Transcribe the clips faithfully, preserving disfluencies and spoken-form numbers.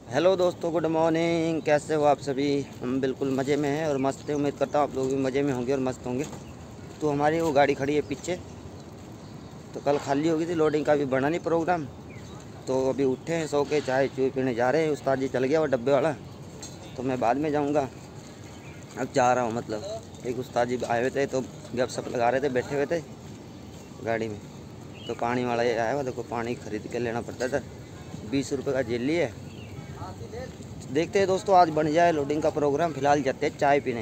Hello दोस्तों, good morning. कैसे हो आप सभी? हम बिल्कुल मज़े में हैं और मस्त हैं। उम्मीद करता हूँ आप लोग भी मज़े में होंगे और मस्त होंगे। तो हमारी वो गाड़ी खड़ी है पीछे, तो कल खाली हो गई थी, लोडिंग का भी बना नहीं प्रोग्राम। तो अभी उठे हैं सो के, चाय चूय पीने जा रहे हैं। उस्ताद जी चल गया वो डब्बे वाला, तो मैं बाद में जाऊँगा। अब जा रहा हूँ, मतलब एक उस्ताद जी आए हुए थे तो गपशप लगा रहे थे, बैठे हुए थे गाड़ी में। तो पानी वाला ये आया हुआ, देखो पानी ख़रीद के लेना पड़ता था। बीस रुपये का जेल लिए। देखते हैं दोस्तों, आज बन जाए लोडिंग का प्रोग्राम। फ़िलहाल जाते हैं चाय पीने।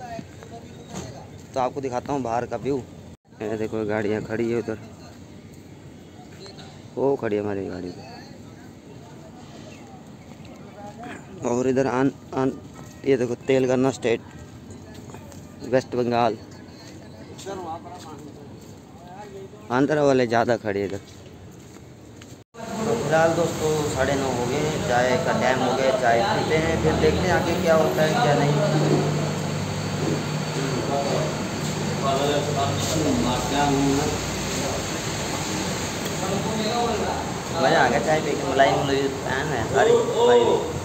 तो आपको दिखाता हूँ बाहर का व्यू। ये देखो गाड़ियाँ खड़ी है उधर, वो खड़ी है हमारी गाड़ी पे। और इधर आन आन ये देखो तेलंगाना स्टेट, वेस्ट बंगाल, आंध्रा वाले ज़्यादा खड़े इधर। तो फिलहाल दोस्तों साढ़े नौ हो गए, चाय का टाइम हो गया। चाय पीते हैं, फिर देखते हैं आगे क्या होता है क्या नहीं। मज़ा आ गया चाय पी के। मलाई मलाई फैन है सारी भाई।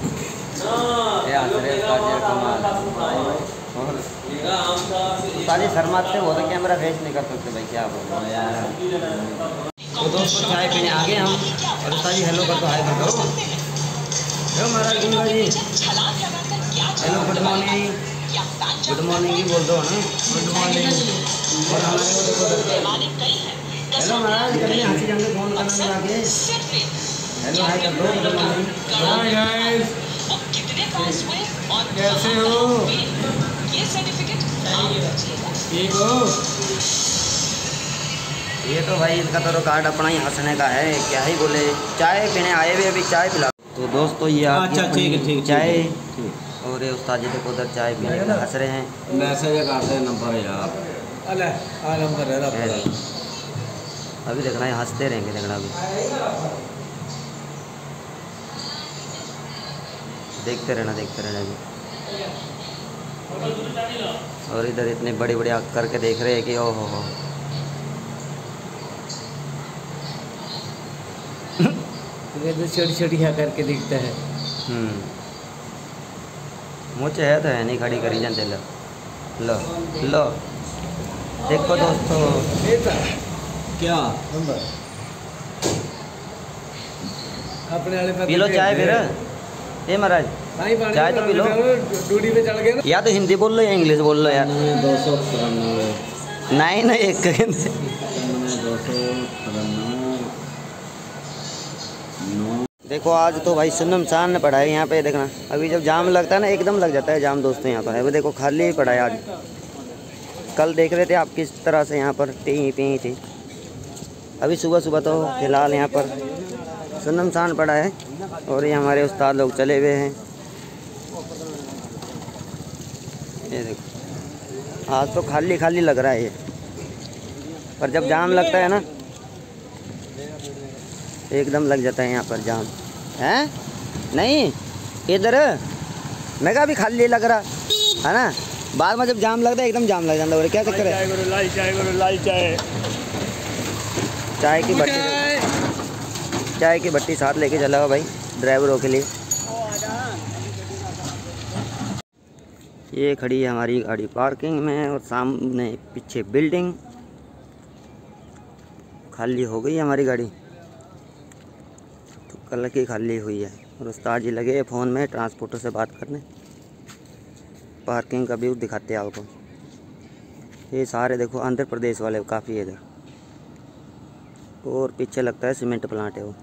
सारी शर्माते हो तो कैमरा फेस नहीं कर सकते भाई, क्या बोलो यार। तो दोस्तों चाय पीने आ गए हम, और उस्ताद जी हेलो कर दो, हाय कर दो। Hello Maharaj Ganga ji, hello good morning. Good morning ही बोल दो ना, गुड मॉर्निंग। और हमारे को देखो, हेलो महाराज कभी हंसी जाएंगे फोन करने आके। हेलो हाय कर दो, गुड मॉर्निंग। हाय गाइस, कैसे हो? ठीक हो? ये तो भाई इनका तो रिकॉर्ड अपना ही हंसने का है, क्या ही बोले। चाय पीने आए हुए, अभी चाय पिला। तो दोस्तों ये आपकी अच्छा ठीक है, ठीक चाय। और ये उस्ताद जी देखो उधर चाय पीने का हंस रहे हैं। मैसेज करते नंबर यार, अले आ नंबर है। अभी देखना है, हंसते रहेंगे देखना। अभी देखते रहना, देखते रहना अभी। और इधर इतने बड़े बड़े आँख करके देख रहे हैं कि ओ हो हो। तो छोटी छोटी हाँ करके दिखता है। हम्म मुझे है तो है नहीं, खड़ी करी जानते। लो लो लो देखो दोस्तों, क्या नंबर अपने वाले पी लो चाय फिर। ए महाराज चाय तो पी लो। ड्यूटी पे चढ़ गया ना। या तो हिंदी बोल लो या इंग्लिश बोल लो यार। दो सौ तिरानवे नहीं ना एक दो सौ तिरानवे। देखो आज तो भाई सुनमसान ने पढ़ा है यहाँ पे। देखना अभी जब जाम लगता है ना, एकदम लग जाता है जाम दोस्तों यहाँ पर। अभी देखो खाली ही पड़ा है आज। कल देख रहे थे आप किस तरह से यहाँ पर पी पी थी। अभी सुबह सुबह तो फिलहाल यहाँ पर सुनमसान पड़ा है। और ये हमारे उस्ताद लोग चले हुए हैं। ये देखो आज तो खाली खाली लग रहा है ये, पर जब जाम लगता है ना एकदम लग जाता है यहाँ पर जाम। हैं नहीं इधर मैं कहा अभी खाली लग रहा है ना, बाद में जब जाम लगता है एकदम जाम लग जाता है। क्या चक्कर है? लाई चाय करो, लाई चाय। चाय की भट्टी, चाय की भट्टी साथ लेके चला हुआ भाई ड्राइवरों के लिए। ये खड़ी है हमारी गाड़ी पार्किंग में, और सामने पीछे बिल्डिंग। खाली हो गई हमारी गाड़ी, तो कल की खाली हुई है। और उस्ताद जी लगे फ़ोन में ट्रांसपोर्टर से बात करने। पार्किंग का व्यू दिखाते हैं आपको। ये सारे देखो आंध्र प्रदेश वाले काफ़ी है इधर। और पीछे लगता है सीमेंट प्लांट है वो।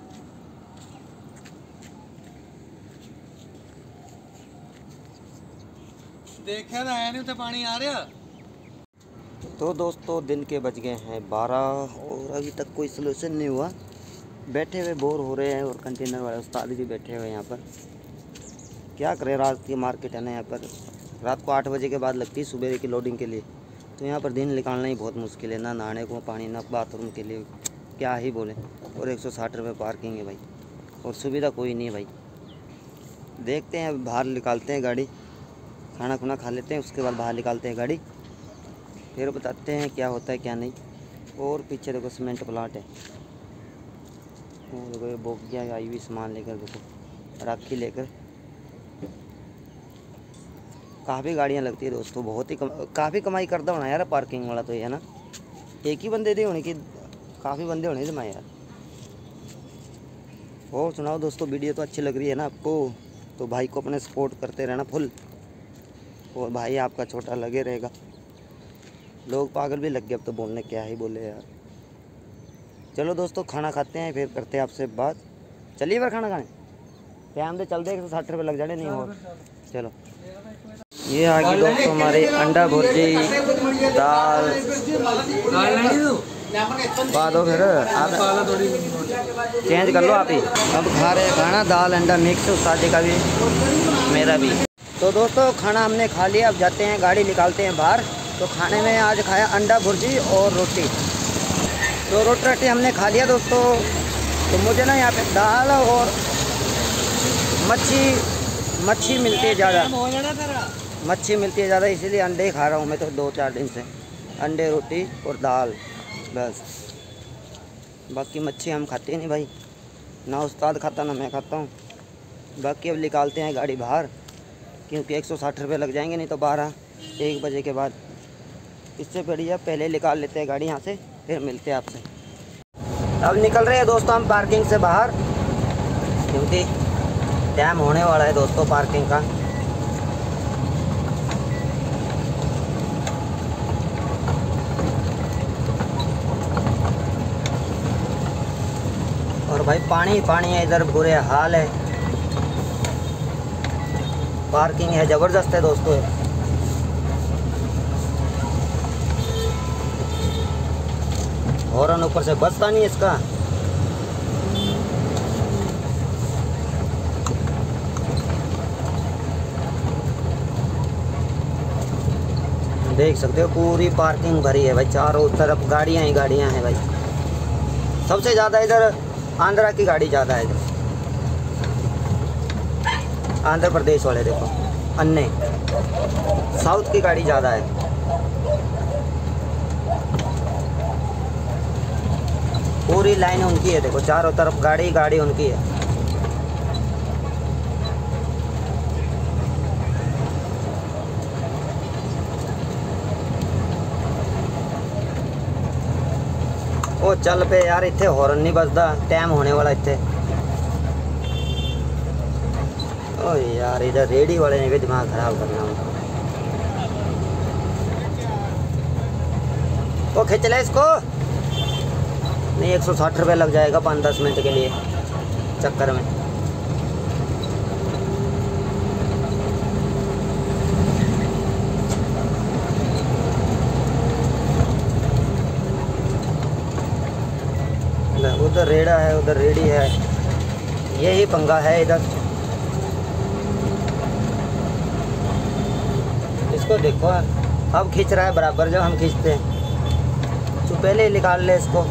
देखा ना नहीं तो पानी आ रहा। तो दोस्तों दिन के बज गए हैं बारह, और अभी तक कोई सलूशन नहीं हुआ। बैठे हुए बोर हो रहे हैं, और कंटेनर वाले उस्ताद भी बैठे हुए हैं यहाँ पर। क्या करें, रात की मार्केट है ना यहाँ पर। रात को आठ बजे के बाद लगती है सुबह की लोडिंग के लिए। तो यहाँ पर दिन निकालना ही बहुत मुश्किल है, ना नहाने को पानी ना बाथरूम के लिए, क्या ही बोले। और एक सौ साठ रुपये पार्किंग है भाई, और सुविधा कोई नहीं है भाई। देखते हैं बाहर निकालते हैं गाड़ी, खाना खुना खा लेते हैं, उसके बाद बाहर निकालते हैं गाड़ी, फिर बताते हैं क्या होता है क्या नहीं। और पीछे देखो सीमेंट प्लांट है। देखो ये बोगिया आई हुई सामान लेकर, देखो राखी लेकर काफ़ी गाड़ियाँ लगती है दोस्तों, बहुत ही कम, काफ़ी कमाई करता होना यार पार्किंग वाला तो ये है ना। एक ही बंदे दे होने की, काफ़ी बंदे होने थे मैं यार। और सुनाओ दोस्तों, वीडियो तो अच्छी लग रही है ना आपको, तो भाई को अपने सपोर्ट करते रहना फुल, और भाई आपका छोटा लगे रहेगा। लोग पागल भी लग गए अब तो बोलने, क्या ही बोले यार। चलो दोस्तों खाना खाते हैं, फिर करते हैं आपसे बात। चलिए फिर खाना खाने, टाइम से चलते एक सौ साठ रुपये लग जाने नहीं और। चलो ये आ गई दोस्तों हमारे अंडा भुर्जी दाल पा दो, फिर आप चेंज कर लो आप ही। अब खा रहे हैं खाना, दाल अंडा मिक्स, उस्ताद का भी मेरा भी। तो दोस्तों खाना हमने खा लिया, अब जाते हैं गाड़ी निकालते हैं बाहर। तो खाने में आज खाया अंडा भुर्जी और रोटी। तो रोटी रोटी हमने खा लिया दोस्तों। तो मुझे ना यहाँ पे दाल और मच्छी मच्छी मिलती है ज़्यादा, मच्छी मिलती है ज़्यादा, इसीलिए अंडे खा रहा हूँ मैं तो दो चार दिन से। अंडे रोटी और दाल बस, बाकी मच्छी हम खाते नहीं भाई, ना उस्ताद खाता ना मैं खाता हूँ। बाकी अब निकालते हैं गाड़ी बाहर, क्योंकि एक सौ साठ रुपये लग जाएंगे, नहीं तो बारह एक बजे के बाद। इससे बढ़िया पहले निकाल लेते हैं गाड़ी यहाँ से, फिर मिलते हैं आपसे। अब निकल रहे हैं दोस्तों हम पार्किंग से बाहर, क्योंकि टाइम होने वाला है दोस्तों पार्किंग का। और भाई पानी पानी है इधर, बुरे हाल है, पार्किंग है ज़बरदस्त है दोस्तों। हॉर्न ऊपर से बसता नहीं इसका। देख सकते हो पूरी पार्किंग भरी है भाई, चारों तरफ गाड़ियां ही गाड़ियां हैं भाई। सबसे ज़्यादा इधर आंध्रा की गाड़ी ज़्यादा है इधर, आंध्र प्रदेश वाले देखो, अन्य साउथ की गाड़ी ज़्यादा है। पूरी लाइन उनकी है देखो, चारों तरफ गाड़ी गाड़ी उनकी है। ओ चल पे यार, इतने हॉर्न नहीं बजदा, टाइम होने वाला इतने। ओ यार इधर रेडी वाले ने भी दिमाग खराब करना। ओ खींच ले इसको, नहीं एक सौ साठ रुपये लग जाएगा पाँच दस मिनट के लिए चक्कर में। उधर रेड़ा है, उधर रेडी है, यही पंगा है इधर। इसको देखो अब खींच रहा है बराबर, जब हम खींचते हैं तो पहले ही निकाल ले इसको।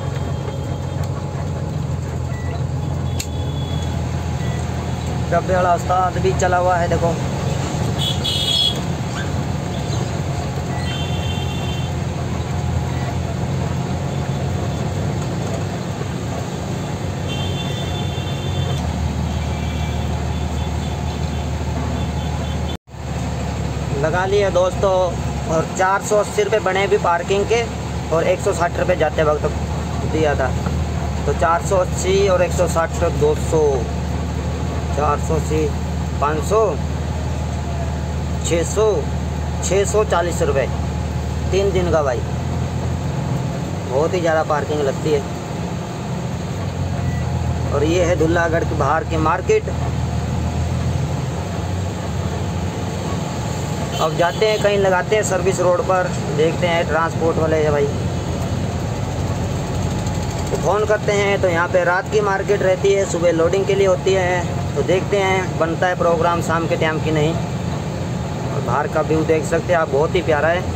डब्बे वाला उस्ताद भी चला हुआ है देखो। लगा लिए दोस्तों, और चार सौ अस्सी रुपये बने भी पार्किंग के, और एक सौ साठ रुपये जाते वक्त दिया था। तो चार सौ अस्सी और एक सौ साठ दो सौ, चार सौ अस्सी पाँच सौ, छः सौ छः सौ चालीस रुपये तीन दिन का भाई, बहुत ही ज़्यादा पार्किंग लगती है। और ये है दुल्लागढ़ के बाहर की मार्केट। अब जाते हैं कहीं, लगाते हैं सर्विस रोड पर, देखते हैं ट्रांसपोर्ट वाले है भाई तो फ़ोन करते हैं। तो यहाँ पे रात की मार्केट रहती है, सुबह लोडिंग के लिए होती है। तो देखते हैं बनता है प्रोग्राम शाम के टाइम की नहीं। और बाहर का व्यू देख सकते हैं आप, बहुत ही प्यारा है।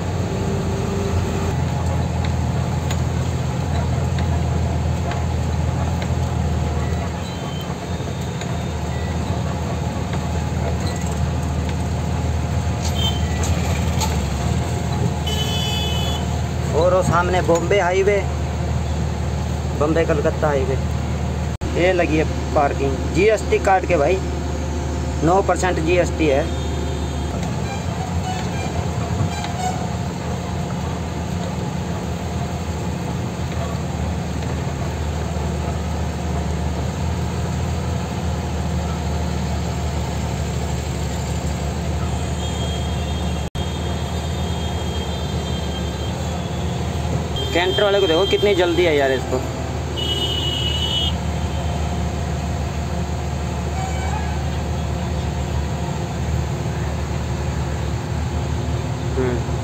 और वो सामने बॉम्बे हाईवे, बॉम्बे कलकत्ता हाईवे, ये लगी है पार्किंग। जीएसटी काट के भाई, नौ परसेंट जीएसटी है। कैंटर वाले को देखो कितनी जल्दी है यार इसको। हम्म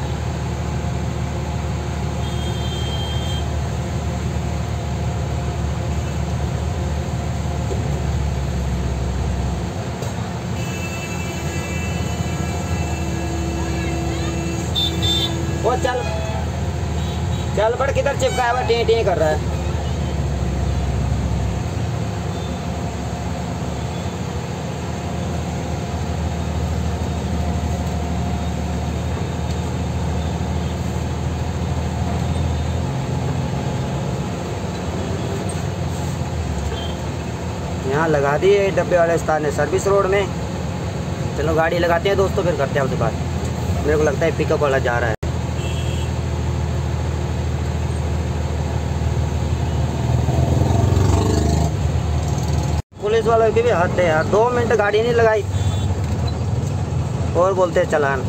वो चल चल बड़ किधर चिपकाया हुआ टी टी कर रहा है। यहाँ लगा दिए डब्बे वाले उस्ताद ने सर्विस रोड में। चलो गाड़ी लगाते हैं दोस्तों, फिर करते हैं उसके बाद। मेरे को लगता है पिकअप वाला जा रहा है। पुलिस वालों की भी हद है यार, दो मिनट गाड़ी नहीं लगाई और बोलते हैं चलान।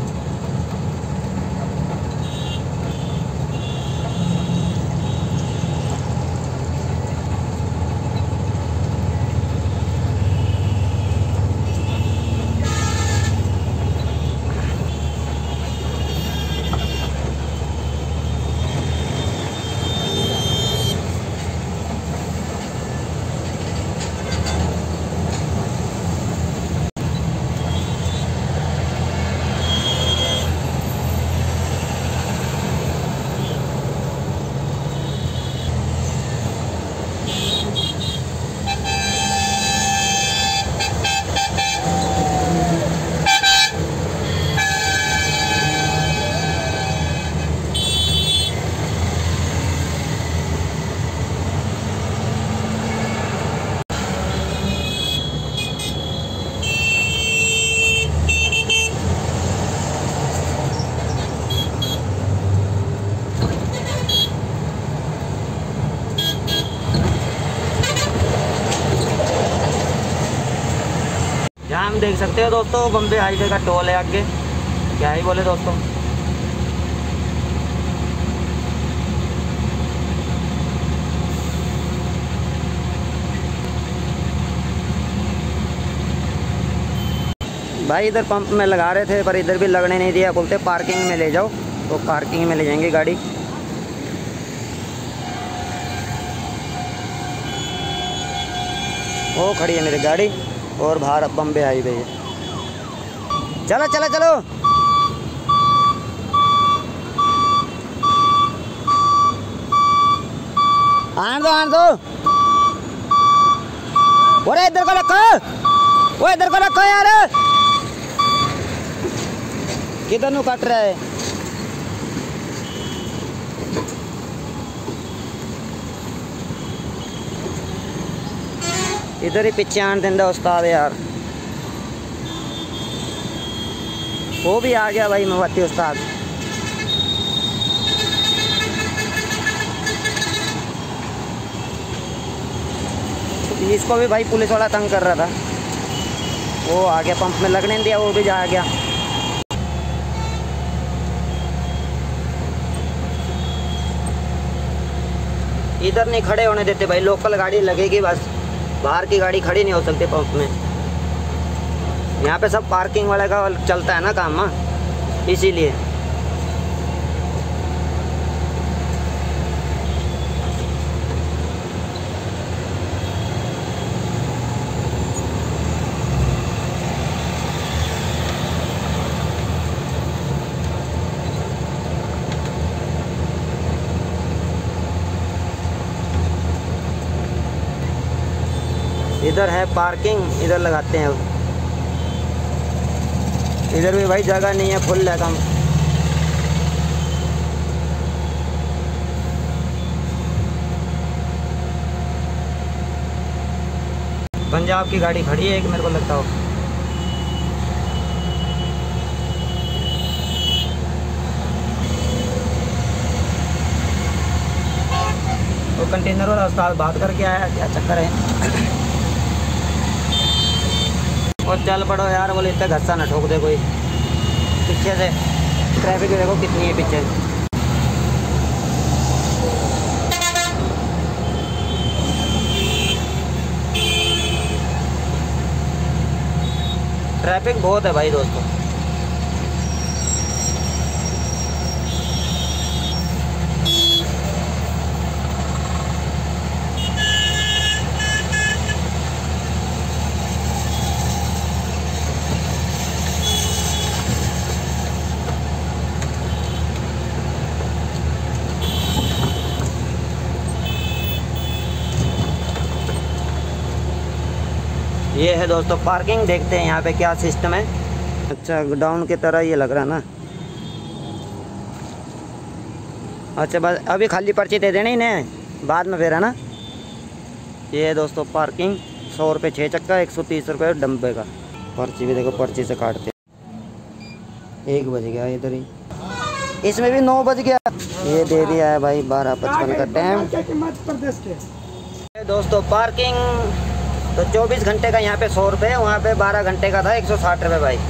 यहाँ हम देख सकते हो दोस्तों, बम्बे हाईवे का टोल है आगे। क्या ही बोले दोस्तों। भाई इधर पंप में लगा रहे थे पर इधर भी लगने नहीं दिया, बोलते पार्किंग में ले जाओ, तो पार्किंग में ले जाएंगे गाड़ी। वो खड़ी है मेरी गाड़ी और बाहर बम्बे हाईवे है। चलो चलो चलो आन दो आन दो। अरे इधर को रखो, वो इधर को रखो यार, किधर नु कट रहा है। इधर ही पीछे आन देंदा उस्ताद यार। वो भी आ गया भाई मोहब्बती उस्ताद। इसको भी भाई पुलिस वाला तंग कर रहा था, वो आ गया, पंप में लगने दिया, वो भी जा गया। इधर नहीं खड़े होने देते भाई, लोकल गाड़ी लगेगी बस, बाहर की गाड़ी खड़ी नहीं हो सकती पंप में। यहाँ पे सब पार्किंग वाले का चलता है ना काम, हाँ इसीलिए। इधर है पार्किंग, इधर लगाते हैं। इधर भी भाई जगह नहीं है, फुल है काम। पंजाब की गाड़ी खड़ी है एक, मेरे को लगता हो। वो कंटेनर वाला उस्ताद बात करके आया, क्या चक्कर है। और चल पड़ो यार, बोले इतना घस्सा ना ठोक दे कोई। पीछे से ट्रैफिक देखो कितनी है पीछे। ट्रैफिक बहुत है भाई दोस्तों। ये है दोस्तों पार्किंग, देखते हैं यहाँ पे क्या सिस्टम है। अच्छा गोडाउन की तरह ये लग रहा ना। अच्छा बस अभी खाली पर्ची दे देना इन्हें, बाद में फिर है ना। ये है दोस्तों पार्किंग, सौ रुपये छः चक्का, एक सौ तीस रुपये डब्बे का। पर्ची भी देखो, पर्ची से काटते। एक बज गया इधर ही, इसमें भी नौ बज गया। ये दे दिया है भाई बारह पचपन का टाइम। दोस्तों पार्किंग तो चौबीस घंटे का यहाँ पे सौ रुपये, वहाँ पे बारह घंटे का था एक सौ साठ रुपये भाई।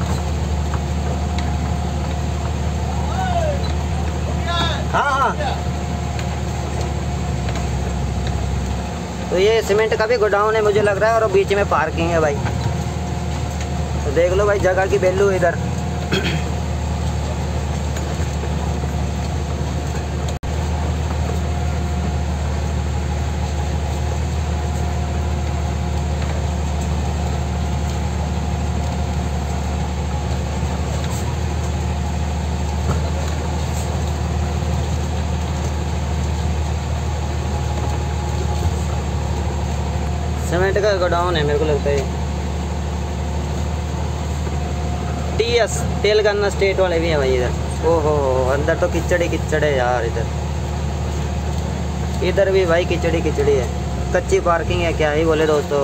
हाँ हाँ, तो ये सीमेंट का भी गोडाउन है मुझे लग रहा है, और बीच में पार्किंग है भाई। तो देख लो भाई जगह की वैल्यू इधर। सीमेंट का गोडाउन है मेरे को लगता है। टी एस तेलंगाना स्टेट वाले भी हैं भाई इधर। ओहो अंदर तो किचड़ ही किचड़ है यार इधर। इधर भी भाई किचड़ी किचड़ी है, कच्ची पार्किंग है, क्या ही बोले दोस्तों।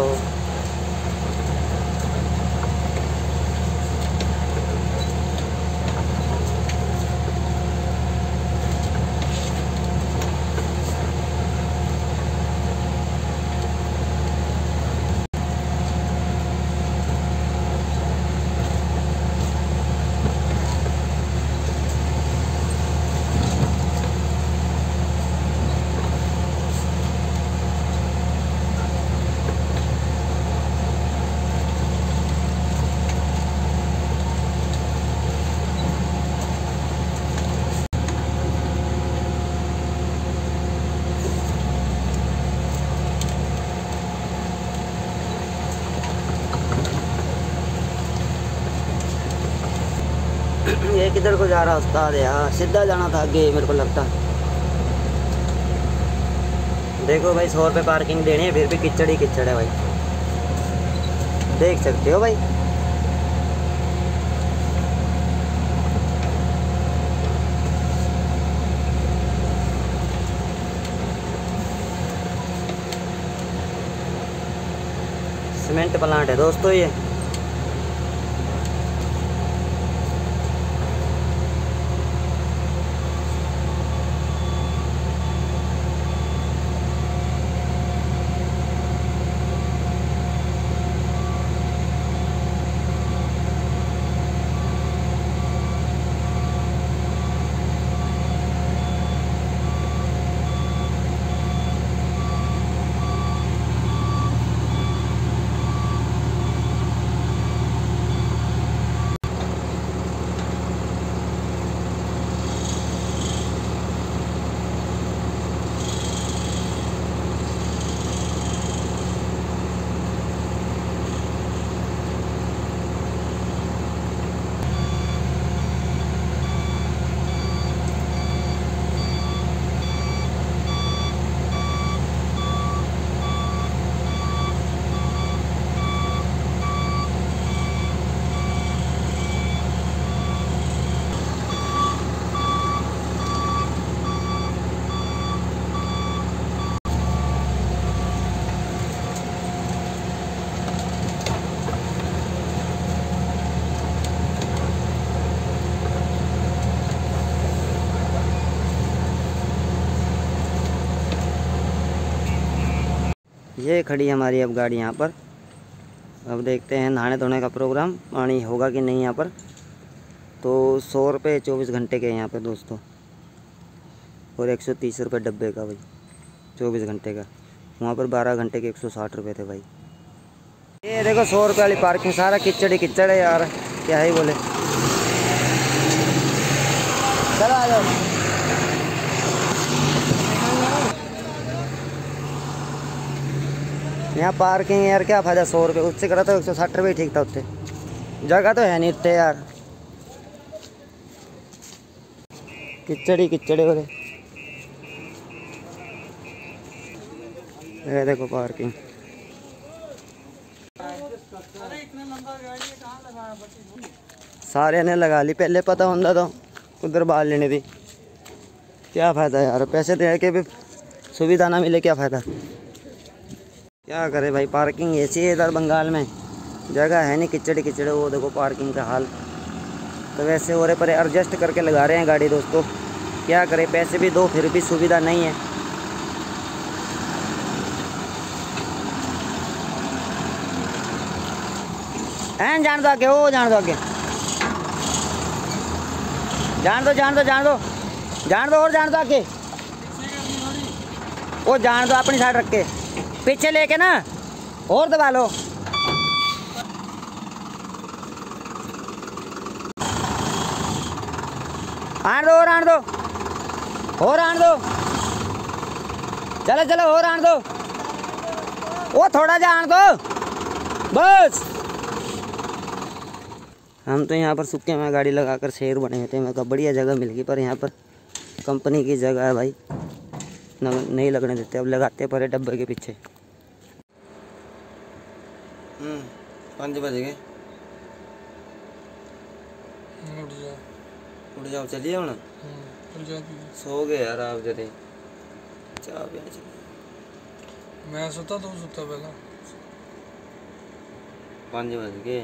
ये किधर को जा रहा उस्ताद यार, सीधा जाना था आगे मेरे को लगता। देखो भाई सौ रुपये पार्किंग देनी है, फिर भी किचड़ ही किचड़ है भाई, देख सकते हो भाई। सीमेंट प्लांट है दोस्तों ये। ये खड़ी हमारी अब गाड़ी यहाँ पर। अब देखते हैं नहाने धोने का प्रोग्राम, पानी होगा कि नहीं यहाँ पर। तो सौ रुपये चौबीस घंटे के यहाँ पे दोस्तों, और एक सौ तीस रुपये डब्बे का भाई चौबीस घंटे का। वहाँ पर बारह घंटे के एक सौ साठ रुपये थे भाई। ये देखो सौ रुपये वाली पार्किंग, सारा किचड़ ही किचड़ है यार, क्या ही बोले। चलो आ जाओ। यहाँ पार्किंग यार क्या फ़ायदा, सौ रुपये उससे करा था एक सौ साठ रुपये ठीक था। उत्ते जगह तो है नहीं इतने यार, किचड़ ही किचड़ है। ये देखो पार्किंग, सारे ने लगा ली, पहले पता होता तो उधर बाल लेने थी। क्या फ़ायदा यार, पैसे दे के भी सुविधा ना मिले, क्या फ़ायदा। क्या करे भाई, पार्किंग ऐसी है इधर बंगाल में, जगह है नहीं, किचड़ किचड़। वो देखो पार्किंग का हाल। तो वैसे हो रहे पर एडजस्ट करके लगा रहे हैं गाड़ी दोस्तों, क्या करें, पैसे भी दो फिर भी सुविधा नहीं है। हैं जान दो आगे, वो जान दो आगे, जान दो जान दो जान दो जान दो और जान दो आगे, वो जान दो अपनी साइड रख के, पीछे लेके ना और दबा लो। आन दो और आन दो और आन दो, चलो चलो और आन दो, वो थोड़ा जा आन दो बस। हम तो यहाँ पर सूखे में गाड़ी लगाकर शेर बने हुए थे, मेरे को बढ़िया जगह मिल गई, पर यहाँ पर कंपनी की जगह है भाई, नहीं लगने देते, अब लगाते पर डब्बे के पीछे। पाँच बज गए, उठ जाओ उठ जाओ, चलिए हम सो गए यार आप जरे, चाह पिया चलिए। मैं सोता तो सोता पहला, पाँच बज गए।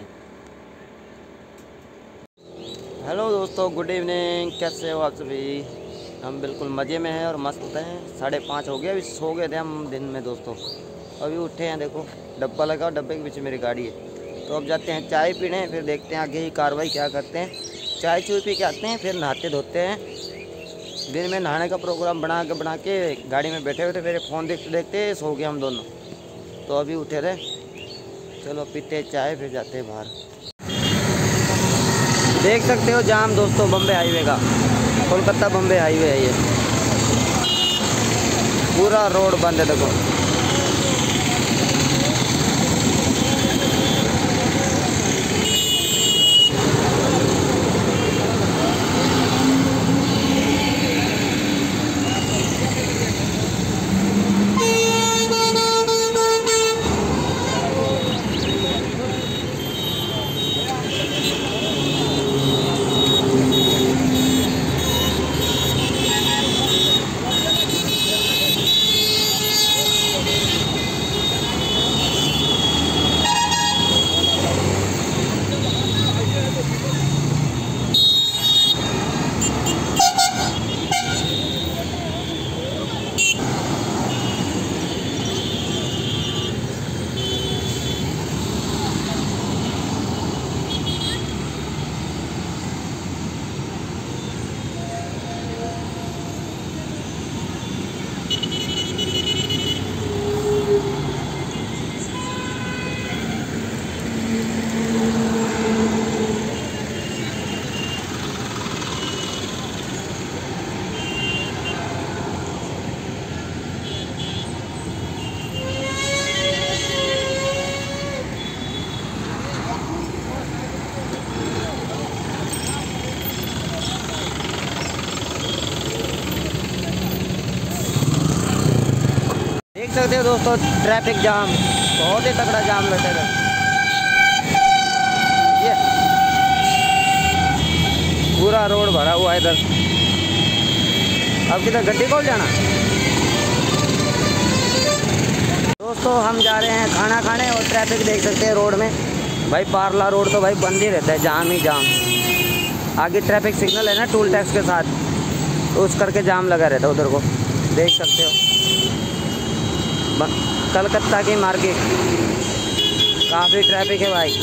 हेलो दोस्तों, गुड इवनिंग, कैसे हो आप सभी। हम बिल्कुल मज़े में हैं और मस्त हैं। साढ़े पाँच हो गए, अभी सो गए थे हम दिन में दोस्तों, अभी उठे हैं। देखो डब्बा लगा, डब्बे के पीछे मेरी गाड़ी है। तो अब जाते हैं चाय पीने, फिर देखते हैं आगे की कार्रवाई क्या करते हैं। चाय चूय पी के आते हैं, फिर नहाते धोते हैं। दिन में नहाने का प्रोग्राम बना के बना के गाड़ी में बैठे हुए थे, मेरे फ़ोन देखते देखते सो गए हम दोनों। तो अभी उठे थे, चलो पीते चाय फिर जाते हैं बाहर। देख सकते हो जाम दोस्तों, बम्बे हाईवे का, कोलकाता बम्बे हाईवे है ये, पूरा रोड बंद है। देखो देख सकते हो दोस्तों, ट्रैफिक जाम, बहुत ही तगड़ा जाम लगा है। ये पूरा रोड भरा हुआ है इधर। अब किधर गड्डी खोल जाना दोस्तों, हम जा रहे हैं खाना खाने और ट्रैफिक देख सकते हैं रोड में भाई। पारला रोड तो भाई बंद ही रहता है, जाम ही जाम। आगे ट्रैफिक सिग्नल है ना टोल टैक्स के साथ, तो उस करके जाम लगा रहता है उधर को, देख सकते हो। कलकत्ता की मार्केट काफ़ी ट्रैफिक है भाई।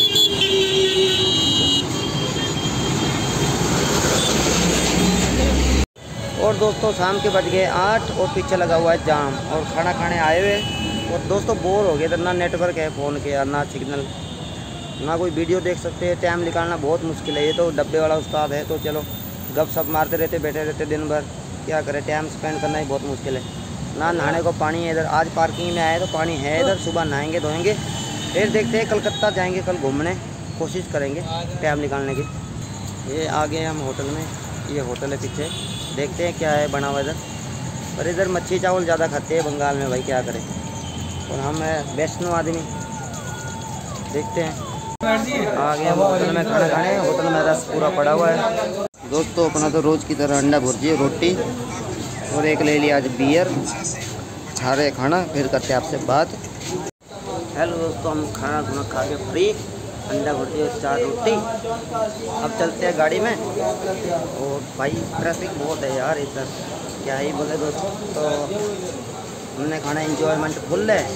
और दोस्तों शाम के बज गए आठ और पीछे लगा हुआ है जाम, और खाना खाने आए हुए और दोस्तों बोर हो गए इधर, ना नेटवर्क है फ़ोन के, ना सिग्नल, ना कोई वीडियो देख सकते हैं। टाइम निकालना बहुत मुश्किल है। ये तो डब्बे वाला उस्ताद है तो चलो गप सप मारते रहते, बैठे रहते दिन भर, क्या करें, टाइम स्पेंड करना ही बहुत मुश्किल है। ना नहाने को पानी है इधर, आज पार्किंग में आए तो पानी है इधर, सुबह नहाएंगे धोएंगे, फिर देखते हैं कलकत्ता जाएंगे कल घूमने, कोशिश करेंगे टाइम निकालने की। ये आ गए हम होटल में, ये होटल है पीछे, देखते हैं क्या है बना हुआ इधर। पर इधर मच्छी चावल ज़्यादा खाते हैं बंगाल में भाई, क्या करें, और हम वैष्णो आदमी। देखते हैं, आ गए हम होटल में खाना खाने। होटल में रस पूरा पड़ा हुआ है दोस्तों। अपना तो रोज़ की तरह अंडा भुर्जी, रोटी और एक ले लिया आज बियर। खा रहे खाना, फिर करते हैं आपसे बात। हेलो दोस्तों, हम खाना खुना खा के फ्री, अंडा भुर्जी और चार रोटी। अब चलते हैं गाड़ी में। और भाई ट्रैफिक बहुत है यार इधर, क्या ही बोले दोस्तों। तो हमने खाना इंजॉयमेंट फुल है।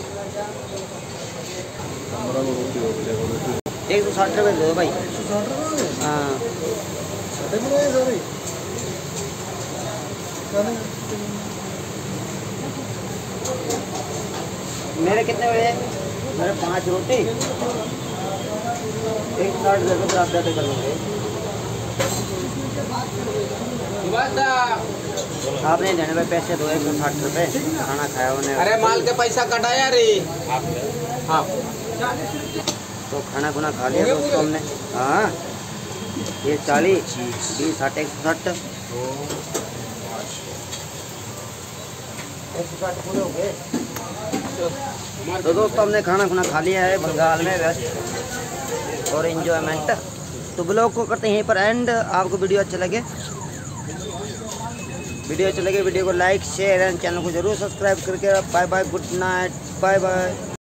एक सौ साठ रुपये दो भाई। हाँ मेरे कितने बजे? मेरे पाँच रोटी, एक साठ दे दो, आप जाते कर लेंगे। आपने देने में पैसे दो, एक सौ साठ रुपये खाना खाया उन्हें। अरे माल के पैसा कटाया रे। हाँ तो खाना खुना खा लिया दोस्तों हमने। हाँ ये चालीस, बीस, साठ, एक सौ साठ, एक सौ साठ पूरे हो गए। तो दोस्तों हमने खाना खुना खा लिया है बंगाल में वेस्ट और इन्जॉयमेंट। तो ब्लॉग को करते हैं यहीं पर एंड। आपको वीडियो अच्छा लगे, वीडियो अच्छा लगे वीडियो को लाइक शेयर एंड चैनल को जरूर सब्सक्राइब करके। Bye bye, good night, bye bye.